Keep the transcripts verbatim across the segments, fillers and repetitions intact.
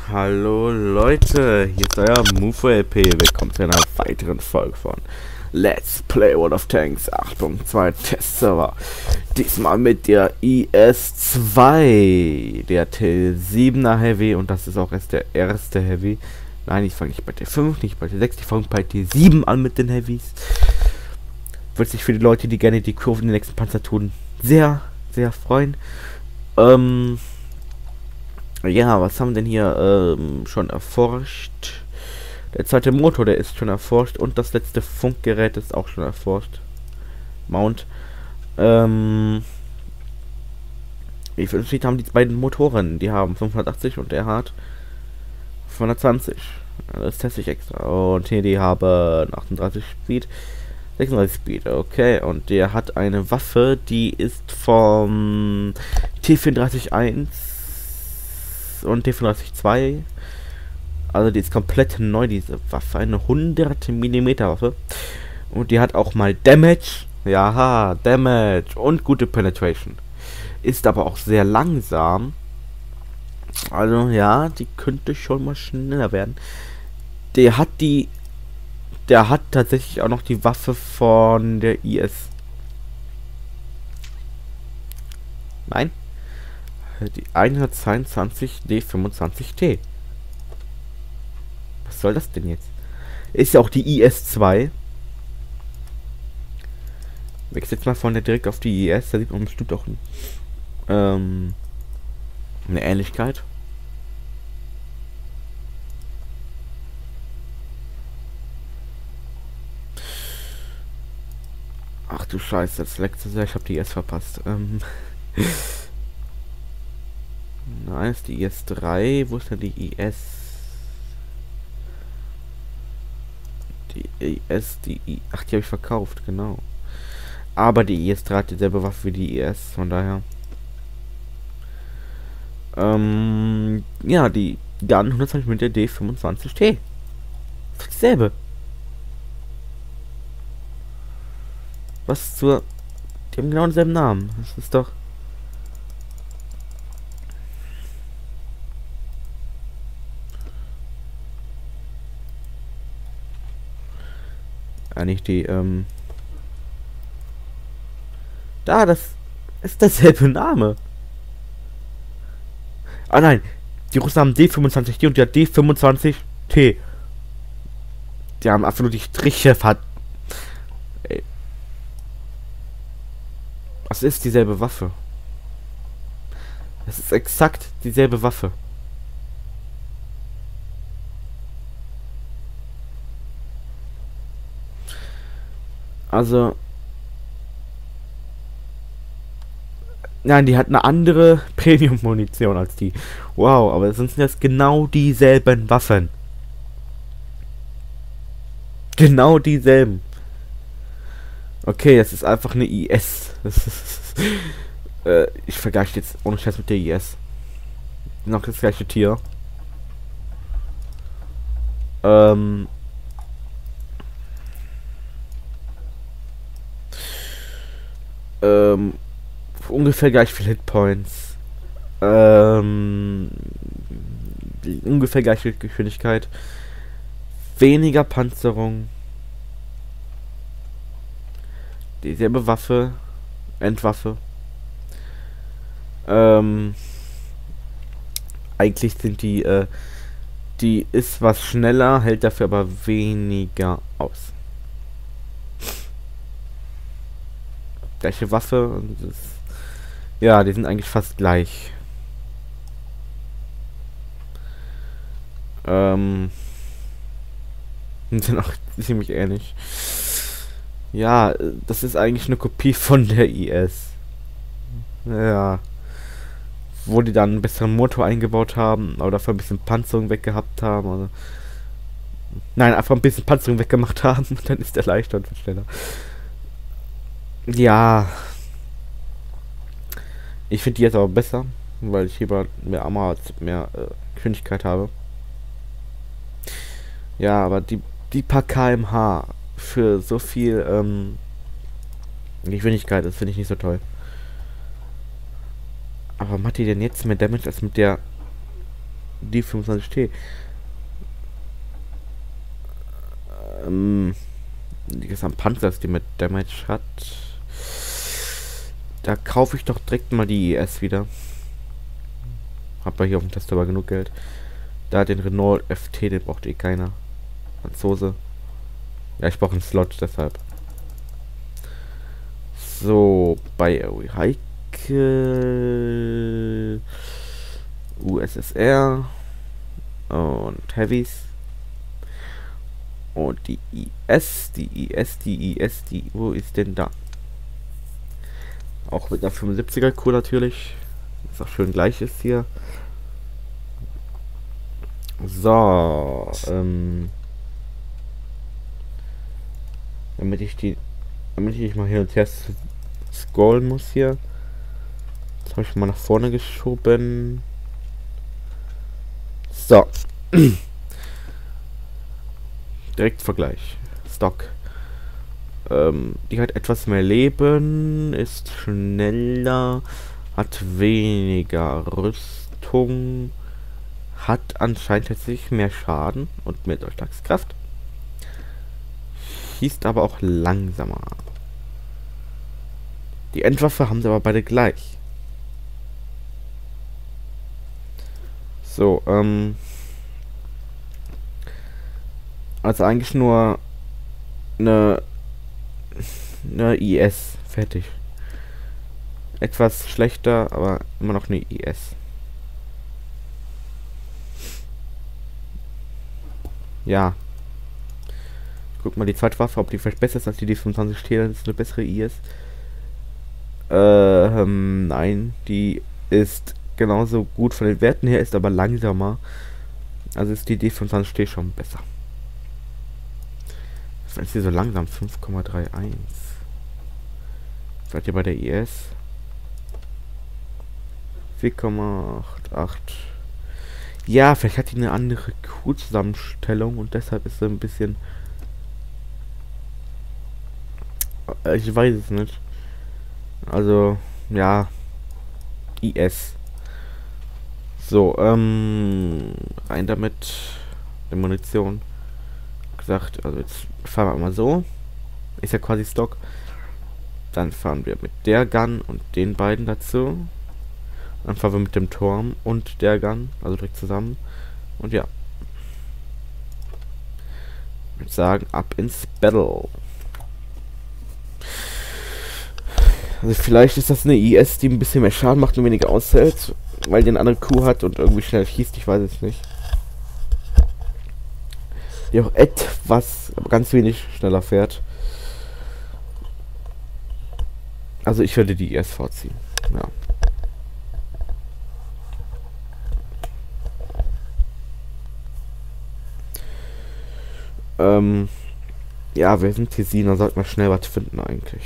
Hallo Leute, hier ist euer MufoLP. Willkommen zu einer weiteren Folge von Let's Play World of Tanks acht Punkt zwei Testserver. Diesmal mit der I S zwei, der T siebener Heavy, und das ist auch erst der erste Heavy. Nein, ich fange nicht bei T fünf, nicht bei T sechs, ich fange bei T sieben an mit den Heavys. Wird sich für die Leute, die gerne die Kurven in den nächsten Panzer tun, sehr, sehr freuen. Ähm... Ja, was haben wir denn hier ähm, schon erforscht? Der zweite Motor, der ist schon erforscht, und das letzte Funkgerät ist auch schon erforscht. Mount. Ähm, wie viel Unterschied haben die beiden Motoren? Die haben fünfhundertachtzig und der hat fünfhundertzwanzig. Das teste ich extra. Und hier, die haben achtunddreißig Speed, sechsunddreißig Speed. Okay, und der hat eine Waffe, die ist vom T vierunddreißig eins und T fünfunddreißig zwei. Also die ist komplett neu, diese Waffe. Eine hundert Millimeter Waffe. Und die hat auch mal Damage. Ja, Damage und gute Penetration. Ist aber auch sehr langsam. Also ja, die könnte schon mal schneller werden. Der hat die... Der hat tatsächlich auch noch die Waffe von der I S. Nein. Die hundertzweiundzwanzig D fünfundzwanzig T. Was soll das denn jetzt? Ist ja auch die I S zwei. Wechsel jetzt mal von der direkt auf die I S. Da sieht man bestimmt auch ein, ähm, eine Ähnlichkeit. Ach du Scheiße, das letzte sehr. Ich habe die I S verpasst. Ähm. Nein, ist die I S drei. Wo ist denn die I S? Die I S, die I... Ach, die habe ich verkauft, genau. Aber die I S drei hat dieselbe Waffe wie die I S, von daher. Ähm, ja, die Gun hundertzwanzig mit der D fünfundzwanzig T. Das ist dasselbe. Was zur... Die haben genau denselben Namen. Das ist doch... Nicht die, ähm... Da, das ist derselbe Name. Ah nein, die Russen haben D fünfundzwanzig T und die hat D fünfundzwanzig T. Die haben einfach nur die Striche ver... Ey. Das ist dieselbe Waffe. Das ist exakt dieselbe Waffe. Also... Nein, die hat eine andere Premium-Munition als die. Wow, aber sonst sind das genau dieselben Waffen. Genau dieselben. Okay, das ist einfach eine I S. Das ist, äh, ich vergleiche jetzt ohne Scheiß mit der I S. Noch das gleiche Tier. Ähm... Ähm, ungefähr gleich viel Hitpoints. Ähm, ungefähr gleich viel Geschwindigkeit. Weniger Panzerung. Dieselbe Waffe. Endwaffe. Ähm, eigentlich sind die, äh, die ist was schneller, hält dafür aber weniger aus. Gleiche Waffe und das, ja, die sind eigentlich fast gleich. Ähm, sind auch ziemlich ähnlich. Ja, das ist eigentlich eine Kopie von der I S. Ja. Wo die dann einen besseren Motor eingebaut haben, oder dafür ein bisschen Panzerung weggehabt haben. Oder nein, einfach ein bisschen Panzerung weggemacht haben, und dann ist der leichter und schneller. Ja, ich finde die jetzt aber besser, weil ich lieber mehr Armor, mehr äh, Geschwindigkeit habe. Ja, aber die, die paar kmh für so viel ähm, Geschwindigkeit, das finde ich nicht so toll. Aber macht die denn jetzt mehr Damage als mit der die fünfundzwanzig T. Ähm, die Gesamtpanzer, die mit Damage hat. Da kaufe ich doch direkt mal die I S wieder. Hab ja hier auf dem Test aber genug Geld. Da den Renault F T, den braucht eh keiner. Franzose. Ja, ich brauche einen Slot, deshalb. So, bei Heike, U S S R und Heavys. Und die I S, die I S, die I S, die, wo ist denn da? Auch mit einer fünfundsiebziger Crew natürlich. Was auch schön gleich ist hier. So, ähm. Damit ich die. Damit ich nicht mal hin und her scrollen muss hier. Das habe ich mal nach vorne geschoben. So. Direkt Vergleich. Stock. Ähm, die hat etwas mehr Leben, ist schneller, hat weniger Rüstung, hat anscheinend tatsächlich mehr Schaden und mehr Durchschlagskraft. Schießt aber auch langsamer. Die Endwaffe haben sie aber beide gleich. So, ähm. Also eigentlich nur eine, eine I S. Fertig. Etwas schlechter, aber immer noch eine I S. Ja. Guck mal die zweite Waffe, ob die vielleicht besser ist als die D fünfundzwanzig T, dann ist eine bessere I S. Ähm, nein, die ist genauso gut von den Werten her, ist aber langsamer. Also ist die D fünfundzwanzig T schon besser. Was ist hier so langsam? fünf Komma einunddreißig. Seid ihr bei der I S? vier Komma achtundachtzig. Ja, vielleicht hat die eine andere Q-Zusammenstellung und deshalb ist sie ein bisschen... Ich weiß es nicht. Also, ja. I S. So, ähm... rein damit. Die Munition. Gesagt, also jetzt fahren wir mal so. Ist ja quasi Stock. Dann fahren wir mit der Gun und den beiden dazu. Dann fahren wir mit dem Turm und der Gun, also direkt zusammen. Und ja. Ich würde sagen, ab ins Battle. Also vielleicht ist das eine I S, die ein bisschen mehr Schaden macht und weniger aushält, weil die eine andere Kuh hat und irgendwie schnell schießt, ich weiß es nicht. Die auch etwas, aber ganz wenig schneller fährt. Also ich würde die I S vorziehen. Ja. Ähm, ja, wir sind hier sieben, da sollten wir schnell was finden eigentlich.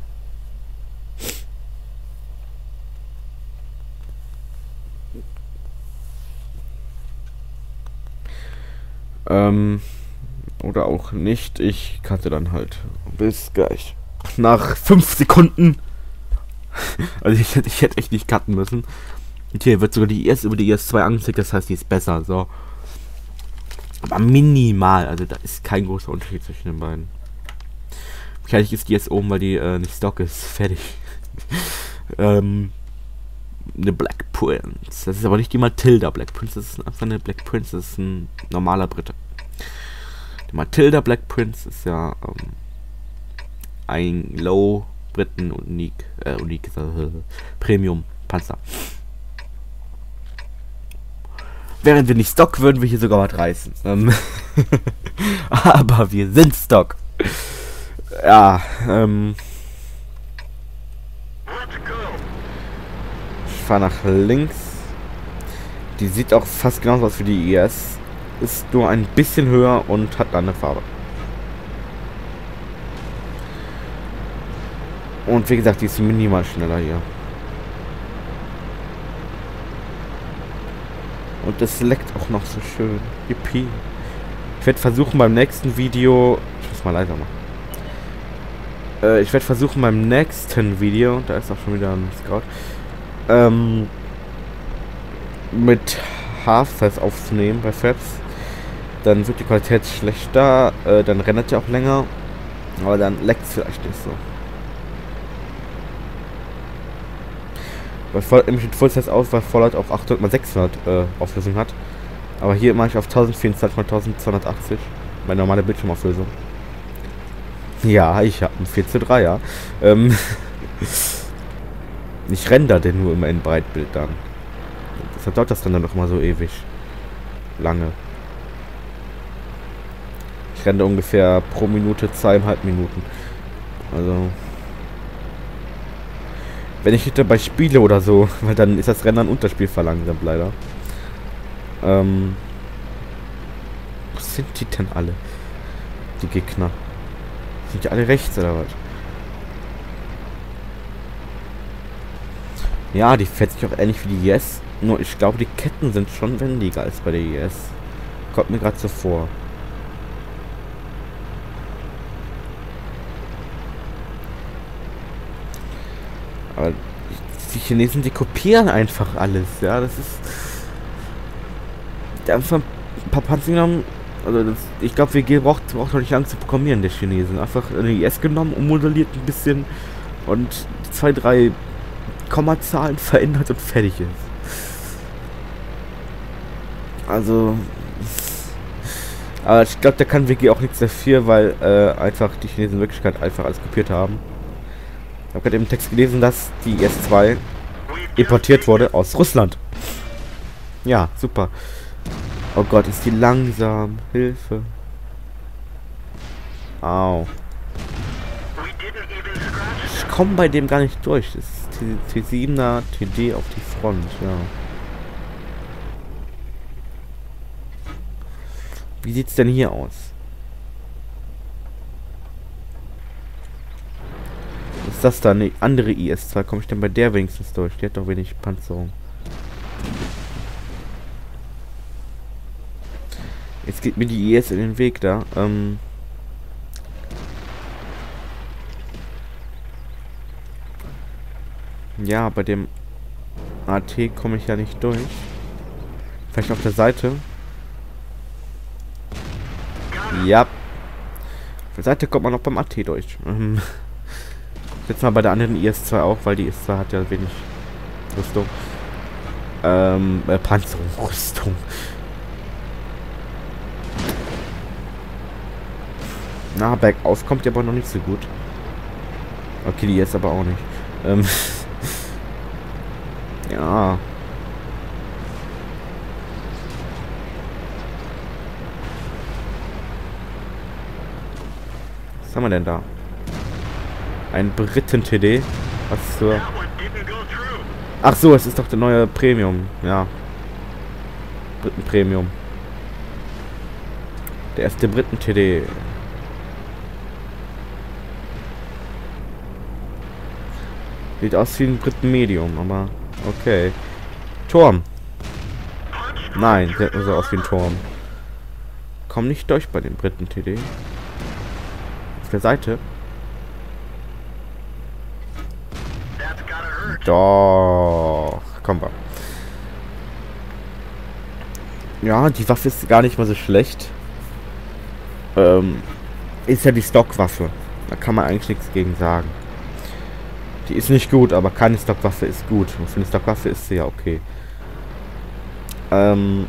Ähm, oder auch nicht. Ich cutte dann halt. Bis gleich. Nach fünf Sekunden. Also ich hätte, ich hätte echt nicht cutten müssen. Und hier wird sogar die I S über die I S zwei angezeigt, das heißt, die ist besser. So. Aber minimal. Also da ist kein großer Unterschied zwischen den beiden. Wahrscheinlich ist die jetzt oben, weil die äh, nicht Stock ist. Fertig. ähm. Eine Black Prince. Das ist aber nicht die Matilda Black Prince, das ist einfach eine Black Prince, das ist ein normaler Brite. Die Matilda Black Prince ist ja ähm, ein Low Briten Unique, äh, Unique äh, Premium Panzer. Wären wir nicht Stock, würden wir hier sogar was reißen. Ähm aber wir sind Stock. Ja, ähm. Fahr nach links. Die sieht auch fast genauso aus wie die I S. Ist nur ein bisschen höher und hat dann eine Farbe. Und wie gesagt, die ist minimal schneller hier. Und es leckt auch noch so schön. Yippie. Ich werde versuchen beim nächsten Video... Ich muss mal leiser machen. Äh, ich werde versuchen beim nächsten Video... Da ist auch schon wieder ein Scout. Ähm, mit Path, das heißt aufzunehmen bei Fraps, dann wird die Qualität schlechter, äh, dann rendert er auch länger, aber dann leckt es vielleicht nicht so. Weil voll, nämlich mit Full-Size aus, weil Fallout auch achthundert mal sechshundert äh, Auflösung hat. Aber hier mache ich auf tausendvierundzwanzig mal eintausendzweihundertachtzig, meine normale Bildschirmauflösung. Ja, ich habe einen vier zu drei, ja. Ähm, ich render den nur immer in Breitbild dann. Deshalb dauert das dann, dann noch mal so ewig lange. Ich rende ungefähr pro Minute zweieinhalb Minuten. Also... Wenn ich dabei spiele oder so, weil dann ist das Rennen Unterspiel verlangsamt leider. Ähm. Wo sind die denn alle? Die Gegner. Sind die alle rechts oder was? Ja, die fährt sich auch ähnlich wie die Yes. Nur ich glaube, die Ketten sind schon wendiger als bei der Yes. Kommt mir gerade so vor. Aber die Chinesen, die kopieren einfach alles, ja, das ist... Die haben einfach ein paar Panzer genommen, also das, ich glaube, W G braucht, braucht doch nicht lange zu programmieren, der Chinesen. Einfach eine I S genommen, ummodelliert ein bisschen und zwei, drei Kommazahlen verändert und fertig ist. Also... Aber ich glaube, da kann W G auch nichts dafür, weil äh, einfach die Chinesen in Wirklichkeit einfach alles kopiert haben. Ich habe gerade im Text gelesen, dass die I S zwei importiert wurde aus Russland. Ja, super. Oh Gott, ist die langsam. Hilfe. Au. Ich komme bei dem gar nicht durch. Das ist T siebener T D auf die Front, ja. Wie sieht's denn hier aus? Ist das da eine andere I S zwei? Komme ich denn bei der wenigstens durch? Die hat doch wenig Panzerung. Jetzt geht mir die I S in den Weg da. Ähm ja, bei dem A T komme ich ja nicht durch. Vielleicht auf der Seite. Ja. Auf der Seite kommt man noch beim A T durch. Ähm Jetzt mal bei der anderen I S zwei auch, weil die I S zwei hat ja wenig Rüstung. Ähm, äh, Panzerung, Rüstung. Na, bergauf kommt die aber noch nicht so gut. Okay, die jetzt aber auch nicht. Ähm, ja. Was haben wir denn da? Ein Briten-T D. Was zur... Ach so, es ist doch der neue Premium. Ja. Briten-Premium. Der erste Briten-T D. Sieht aus wie ein Briten-Medium, aber... Okay. Turm. Nein, sieht nur so aus wie ein Turm. Komm nicht durch bei den Briten-T D. Auf der Seite. Doch. Komm mal. Ja, die Waffe ist gar nicht mal so schlecht. Ähm, ist ja die Stockwaffe. Da kann man eigentlich nichts gegen sagen. Die ist nicht gut, aber keine Stockwaffe ist gut. Und für eine Stockwaffe ist sie ja okay. Ähm.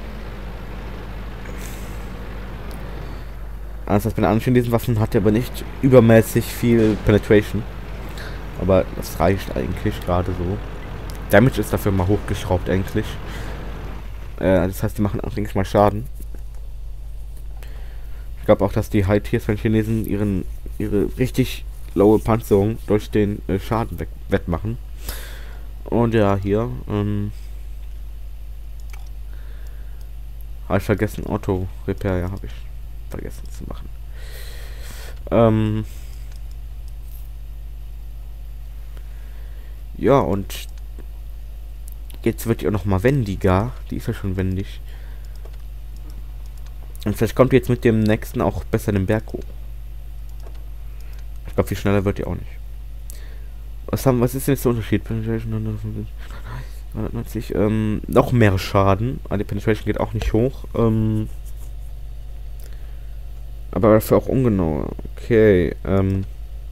Anders als bei den anderen diesen Waffen hat er aber nicht übermäßig viel Penetration. Aber das reicht eigentlich gerade so. Damage ist dafür mal hochgeschraubt eigentlich. Äh, das heißt, die machen allerdings mal Schaden. Ich glaube auch, dass die High-Tiers von Chinesen ihren ihre richtig lowe Panzerung durch den äh, Schaden weg wettmachen. Und ja, hier ähm, habe ich vergessen, Auto-Repair, ja, habe ich vergessen zu machen. Ähm, ja, und jetzt wird die auch noch mal wendiger. Die ist ja schon wendig. Und vielleicht kommt die jetzt mit dem nächsten auch besser den Berg hoch. Ich glaube, viel schneller wird die auch nicht. Was haben, was ist denn jetzt der Unterschied? neunundneunzig, ähm, noch mehr Schaden. Ah, die Penetration geht auch nicht hoch. Ähm, aber dafür auch ungenau. Okay, ähm,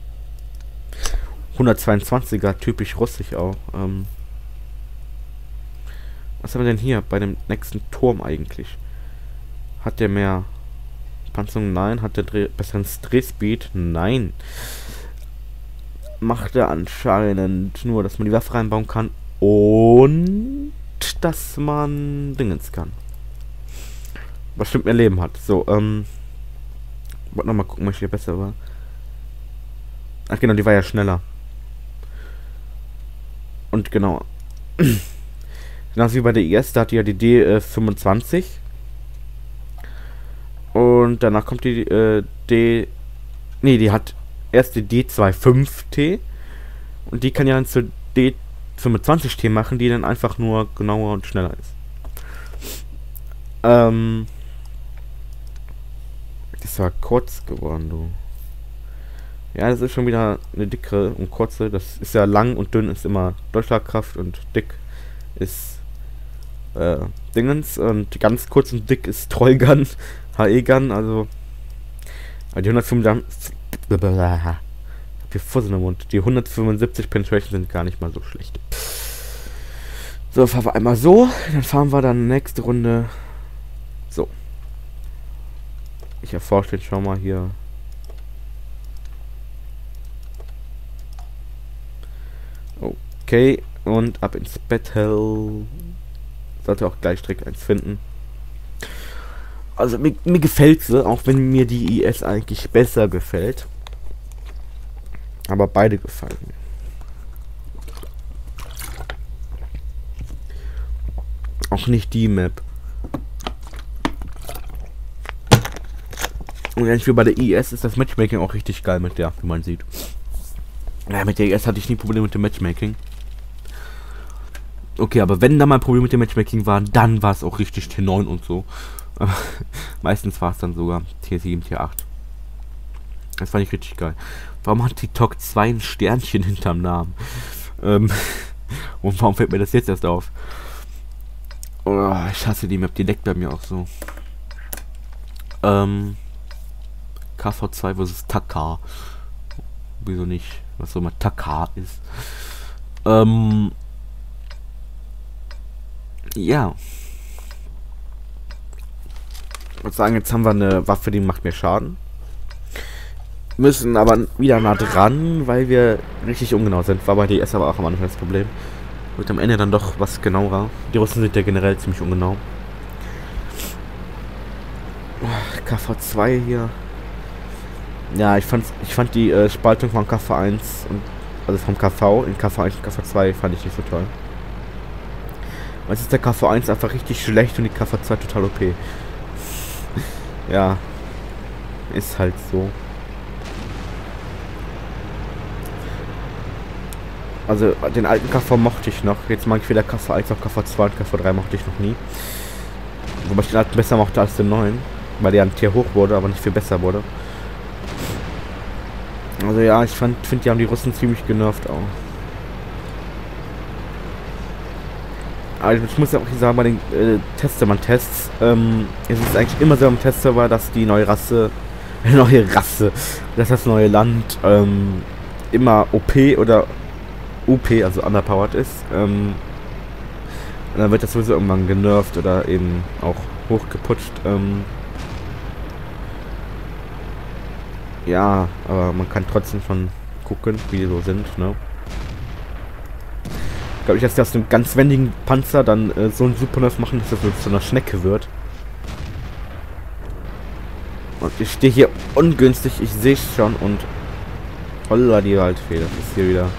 hundertzweiundzwanziger, typisch russisch auch. Ähm, was haben wir denn hier bei dem nächsten Turm eigentlich? Hat der mehr Panzerung? Nein. Hat der Dreh besseren Drehspeed? Nein. Macht er anscheinend nur, dass man die Waffe reinbauen kann und dass man Dingens kann. Was stimmt mehr Leben hat. So, ähm. Wollte nochmal gucken, welche hier besser war. Ach genau, die war ja schneller. Und genau. Genauso wie bei der I S, da hat die ja die D fünfundzwanzig. Und danach kommt die äh, D. Nee, die hat erst die D fünfundzwanzig T. Und die kann ja dann zur D fünfundzwanzig T machen, die dann einfach nur genauer und schneller ist. Ähm. Das war kurz geworden, du. Ja, das ist schon wieder eine dickere und kurze. Das ist ja lang und dünn ist immer Durchschlagkraft und dick ist äh, Dingens. Und ganz kurz und dick ist Trollgun, H E-Gun, also die hundertfünfundachtzig wir Fussel im Mund. Die hundertfünfundsiebzig Penetration sind gar nicht mal so schlecht. So, fahren wir einmal so, dann fahren wir dann nächste Runde so. Ich erforsche jetzt schon mal hier. Okay, und ab ins Battle. Sollte auch gleich direkt eins finden. Also mir, mir gefällt sie, auch wenn mir die I S eigentlich besser gefällt. Aber beide gefallen mir. Auch nicht die Map. Und ähnlich wie bei der I S ist das Matchmaking auch richtig geil mit der, wie man sieht. Ja, mit der I S hatte ich nie Probleme mit dem Matchmaking. Okay, aber wenn da mal ein Problem mit dem Matchmaking war, dann war es auch richtig T neun und so. Meistens war es dann sogar T sieben, T acht. Das fand ich richtig geil. Warum hat die T O C zwei ein Sternchen hinterm Namen? Ähm, und warum fällt mir das jetzt erst auf? Oh, ich hasse die Map, die leckt bei mir auch so. Ähm, K V zwei versus Taka. Wieso nicht? Was so mal Taka ist. Ähm, ja. Ich würde sagen, jetzt haben wir eine Waffe, die macht mir Schaden. Müssen aber wieder nah dran, weil wir richtig ungenau sind. War bei D S aber auch am Anfang das Problem. Wird am Ende dann doch was genauer. Die Russen sind ja generell ziemlich ungenau. K V zwei hier. Ja, ich fand ich fand die äh, Spaltung von K V eins und also vom K V in K V eins und K V zwei fand ich nicht so toll. Jetzt ist der K V eins einfach richtig schlecht und die K V zwei total O P. Ja, ist halt so. Also den alten K V mochte ich noch. Jetzt mag ich weder K V eins noch K V zwei und K V drei mochte ich noch nie. Wobei ich den alten besser mochte als den neuen. Weil der ein Tier hoch wurde, aber nicht viel besser wurde. Also ja, ich fand, finde, die haben die Russen ziemlich genervt auch. Also ich muss ja auch sagen, bei den äh, Testserver-Tests, ähm, es ist eigentlich immer so am Testserver, dass die neue Rasse, äh, neue Rasse, dass das neue Land, ähm, immer O P oder U P, also underpowered ist. Ähm, und dann wird das sowieso irgendwann genervt oder eben auch hochgeputscht. Ähm, ja, aber man kann trotzdem schon gucken, wie die so sind, ne? Glaube ich, dass die aus einem ganz wendigen Panzer dann äh, so ein Supernerf machen, dass das so zu einer Schnecke wird. Und ich stehe hier ungünstig, ich sehe es schon und holla die Waldfee, das ist hier wieder.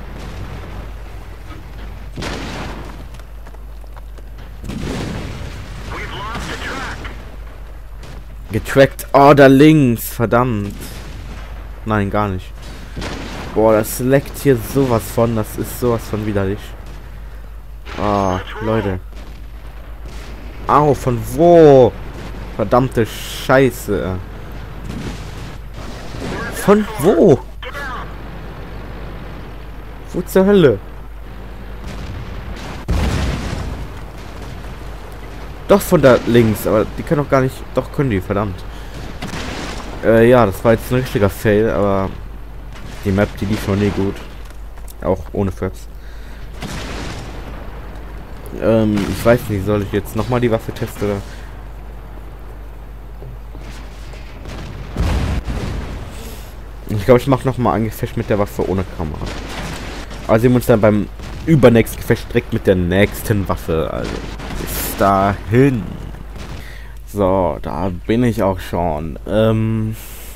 Getrackt, oh, da links, verdammt. Nein, gar nicht. Boah, das leckt hier sowas von, das ist sowas von widerlich. Ah, oh, Leute. Au, von wo? Verdammte Scheiße. Von wo? Wo zur Hölle? Doch, von da links, aber die können doch gar nicht... Doch, können die, verdammt. Äh, ja, das war jetzt ein richtiger Fail, aber... Die Map, die lief noch nie gut. Auch ohne Fraps. Ähm, ich weiß nicht, soll ich jetzt nochmal die Waffe testen oder... Ich glaube, ich mache nochmal ein Gefecht mit der Waffe ohne Kamera. Aber sehen wir uns dann beim übernächsten Gefecht direkt mit der nächsten Waffe. Also, bis dahin. So, da bin ich auch schon. Ähm...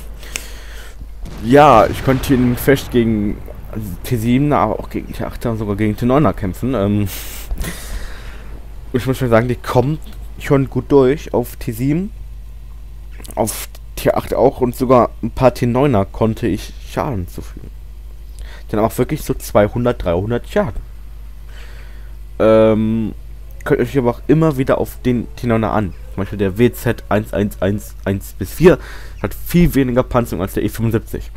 Ja, ich konnte hier im Gefecht gegen T sieben, aber auch gegen T achter und sogar gegen T neuner kämpfen. Ähm, ich muss schon sagen, die kommt schon gut durch auf T sieben. Auf T acht auch und sogar ein paar T neuner konnte ich Schaden zufügen. Dann auch wirklich so zweihundert, dreihundert Schaden. Ähm, könnt euch aber auch immer wieder auf den T neuner an. Zum Beispiel der W Z eins eins eins eins bis vier hat viel weniger Panzerung als der E fünfundsiebzig.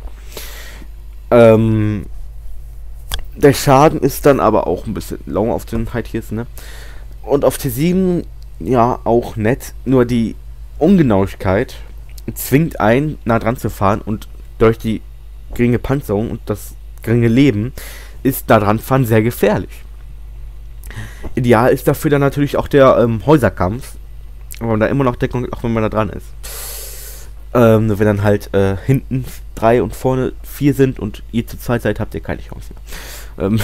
Ähm, der Schaden ist dann aber auch ein bisschen lower auf den High Tiers, ne? Und auf T sieben, ja, auch nett. Nur die Ungenauigkeit zwingt einen, nah dran zu fahren und durch die geringe Panzerung und das geringe Leben ist nah dran fahren sehr gefährlich. Ideal ist dafür dann natürlich auch der ähm, Häuserkampf. Aber man da immer noch Deckung, auch wenn man da dran ist. Ähm, wenn dann halt äh, hinten drei und vorne vier sind und ihr zu zweit seid, habt ihr keine Chance mehr. Ähm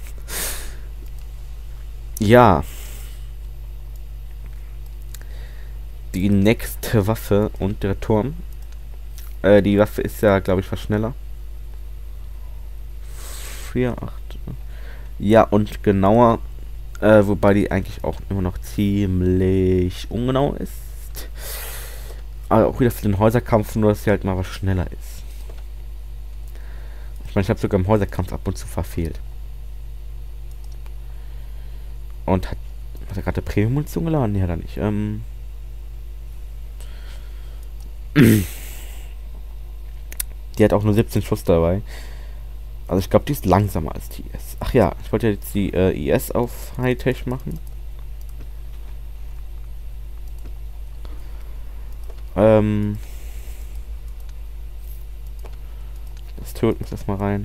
ja. Die nächste Waffe und der Turm. Äh, die Waffe ist ja, glaube ich, was schneller. vier, acht. Ja, und genauer. Äh, wobei die eigentlich auch immer noch ziemlich ungenau ist. Aber auch wieder für den Häuserkampf, nur dass sie halt mal was schneller ist. Ich meine, ich habe sogar im Häuserkampf ab und zu verfehlt. Und hat, hat er gerade Premium-Munition geladen? Nee, hat er nicht. Ähm die hat auch nur siebzehn Schuss dabei. Also ich glaube, die ist langsamer als die I S. Ach ja, ich wollte jetzt die äh, I S auf Hightech machen. Ähm das Turret muss erstmal rein.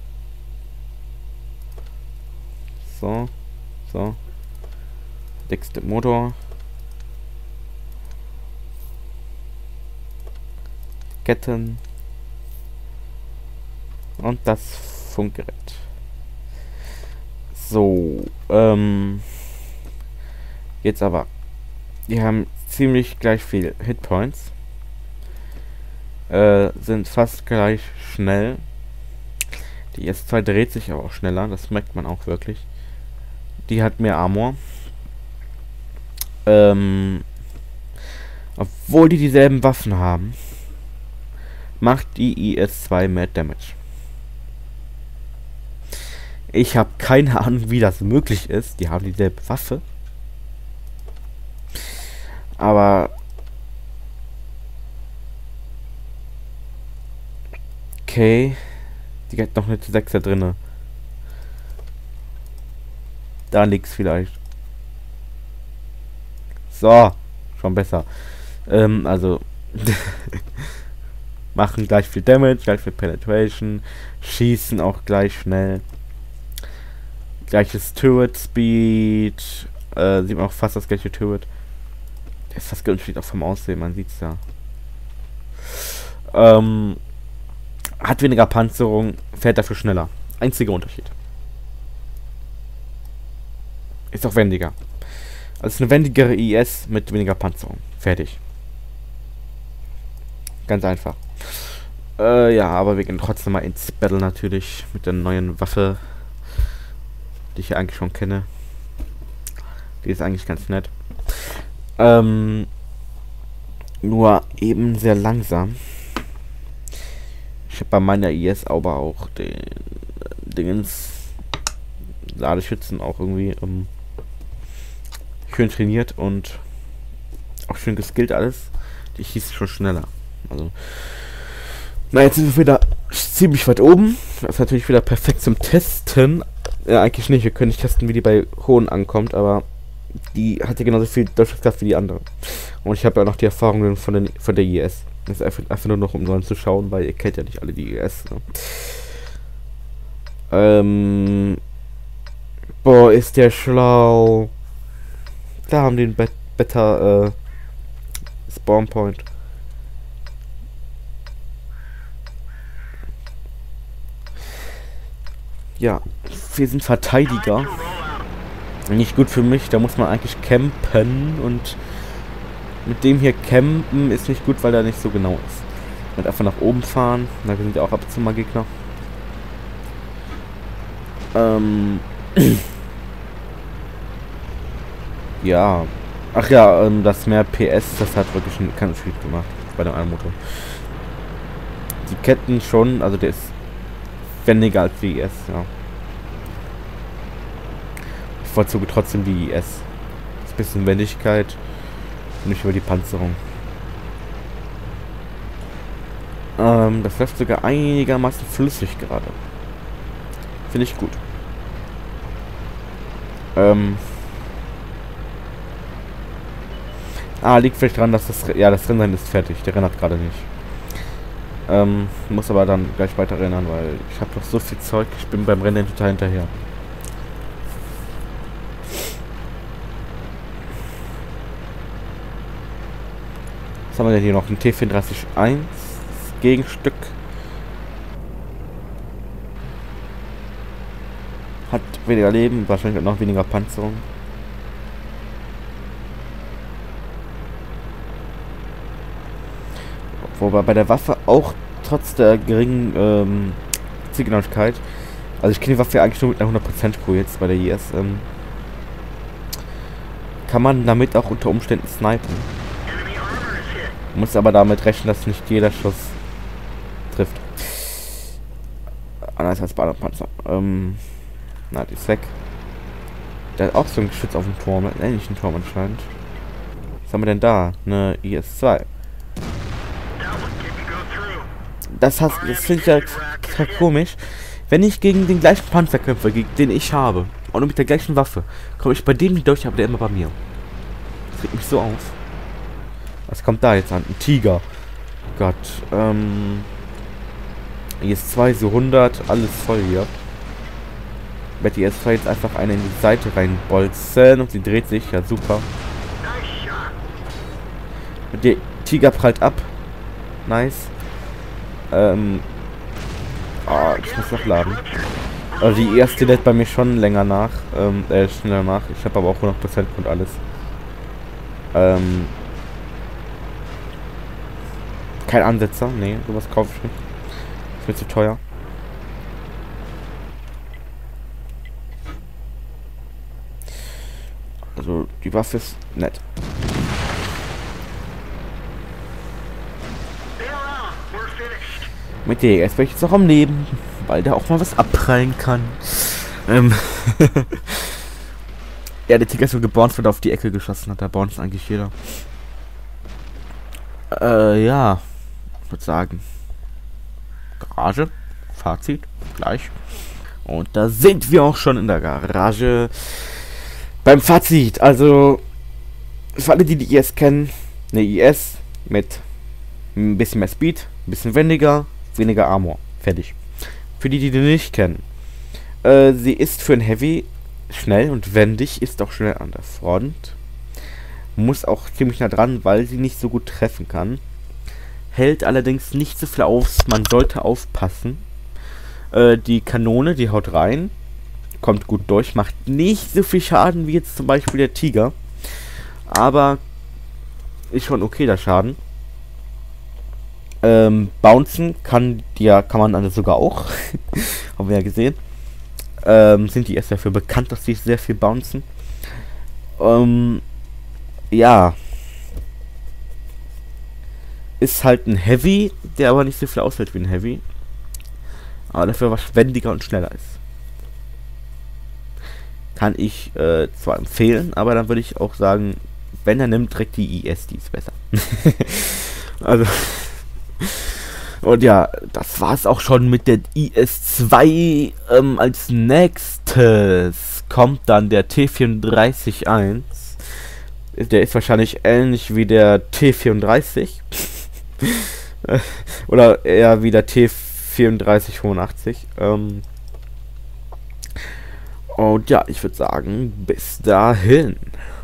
So, so. Dickste Motor. Ketten. Und das Funkgerät. So, ähm. Jetzt aber. Die haben ziemlich gleich viel Hitpoints. Äh, sind fast gleich schnell. Die S zwei dreht sich aber auch schneller, das merkt man auch wirklich. Die hat mehr Armor. Ähm. Obwohl die dieselben Waffen haben, macht die I S zwei mehr Damage. Ich habe keine Ahnung, wie das möglich ist. Die haben dieselbe Waffe. Aber okay. Die hat noch eine sechser drinne. Da liegt's vielleicht. So, schon besser. Ähm, also machen gleich viel Damage, gleich viel Penetration, schießen auch gleich schnell. Gleiches Turret Speed, äh, sieht man auch fast das gleiche Turret. Der ist fast günstig auch vom Aussehen, man sieht's ja. Ähm, hat weniger Panzerung, fährt dafür schneller. Einziger Unterschied. Ist auch wendiger. Also eine wendigere I S mit weniger Panzerung. Fertig. Ganz einfach. Äh, ja, aber wir gehen trotzdem mal ins Battle natürlich mit der neuen Waffe, die ich ja eigentlich schon kenne. Die ist eigentlich ganz nett. Ähm, nur eben sehr langsam. Ich habe bei meiner I S aber auch den Dingens Ladeschützen auch irgendwie ähm, schön trainiert und auch schön geskillt alles. Die schießt schon schneller. Also, na, jetzt sind wir wieder ziemlich weit oben. Das ist natürlich wieder perfekt zum Testen. Ja, eigentlich nicht. Wir können nicht testen, wie die bei hohen ankommt, aber die hat ja genauso viel Durchschlagskraft wie die andere. Und ich habe ja noch die Erfahrungen von, den, von der I S. Das ist einfach, einfach nur noch, um sollen zu schauen, weil ihr kennt ja nicht alle die I S. Ne? Ähm. Boah, ist der schlau. Da haben die einen Bet Better äh, Spawn Point. Ja, wir sind Verteidiger. Nicht gut für mich, da muss man eigentlich campen und mit dem hier campen ist nicht gut, weil er nicht so genau ist. Und einfach nach oben fahren, da sind ja auch ab und zu mal Gegner. Ähm. Ja. Ach ja, ähm, das mehr P S, das hat wirklich keinen Unterschied gemacht bei dem einen Motor. Die Ketten schon, also der ist wendiger als die I S, ja. Ich bevorzuge trotzdem die I S. Das ist ein bisschen Wendigkeit und nicht über die Panzerung. Ähm, das läuft sogar einigermaßen flüssig gerade. Finde ich gut. Ähm. Ah, liegt vielleicht daran, dass das... Ja, das Rennen ist fertig. Der Renner hat gerade nicht. Ähm, muss aber dann gleich weiter rennen, weil ich habe noch so viel Zeug. Ich bin beim Rennen total hinterher. Was haben wir denn hier noch? Ein T vierunddreißig eins Gegenstück. Hat weniger Leben, wahrscheinlich noch weniger Panzerung. Wobei bei der Waffe auch trotz der geringen ähm, Zielgenauigkeit, also ich kenne die Waffe ja eigentlich nur mit einer hundert Prozent Crew jetzt bei der I S, ähm, kann man damit auch unter Umständen snipen. Muss aber damit rechnen, dass nicht jeder Schuss trifft. Anders als bei einem Panzer. Ähm, na, die ist weg. Der hat auch so ein Geschütz auf dem Turm, einen ähnlichen Turm anscheinend. Was haben wir denn da? Eine I S zwei. Das, das finde ich ja komisch. Wenn ich gegen den gleichen Panzer kämpfe, gegen den ich habe, und mit der gleichen Waffe, komme ich bei dem nicht durch, aber der immer bei mir. Das regt mich so auf. Was kommt da jetzt an? Ein Tiger. Gott. Ähm. I S zwei, so hundert, alles voll hier. Ich werde die I S zwei jetzt einfach eine in die Seite reinbolzen und sie dreht sich. Ja, super. Und der Tiger prallt ab. Nice. Ähm. Oh, ich muss nachladen. Also die erste lädt bei mir schon länger nach. Ähm, äh, schneller nach. Ich habe aber auch hundert Prozent und alles. Ähm. Kein Ansetzer. Nee, sowas kaufe ich nicht. Ist mir zu teuer. Also die Waffe ist nett. Mit der E S bin ich jetzt noch am Leben, weil der auch mal was abprallen kann. Ähm ja, der Tiger ist so gebornt, wird auf die Ecke geschossen hat. Da baut es eigentlich jeder. Äh, ja. Ich würde sagen. Garage. Fazit. Gleich. Und da sind wir auch schon in der Garage. Beim Fazit. Also, für alle, die die I S kennen, eine I S mit ein bisschen mehr Speed, ein bisschen wendiger, weniger Armor. Fertig. Für die, die die nicht kennen. Äh, sie ist für ein Heavy schnell und wendig, ist auch schnell an der Front. Muss auch ziemlich nah dran, weil sie nicht so gut treffen kann. Hält allerdings nicht so viel auf, man sollte aufpassen. Äh, die Kanone, die haut rein. Kommt gut durch, macht nicht so viel Schaden wie jetzt zum Beispiel der Tiger. Aber ist schon okay, der Schaden. Ähm, bouncen kann, ja, kann man dann sogar auch. Haben wir ja gesehen. Ähm, sind die erst dafür bekannt, dass sie sehr viel bouncen. Ähm, ja. Ist halt ein Heavy, der aber nicht so viel aushält wie ein Heavy. Aber dafür was wendiger und schneller ist. Kann ich äh, zwar empfehlen, aber dann würde ich auch sagen, wenn er nimmt, direkt die I S, die ist besser. Also. Und ja, das war's auch schon mit der I S zwei. Ähm, als nächstes kommt dann der T vierunddreißig eins. Der ist wahrscheinlich ähnlich wie der T vierunddreißig. Oder eher wie der T vierunddreißig fünfundachtzig. Ähm und ja, ich würde sagen, bis dahin.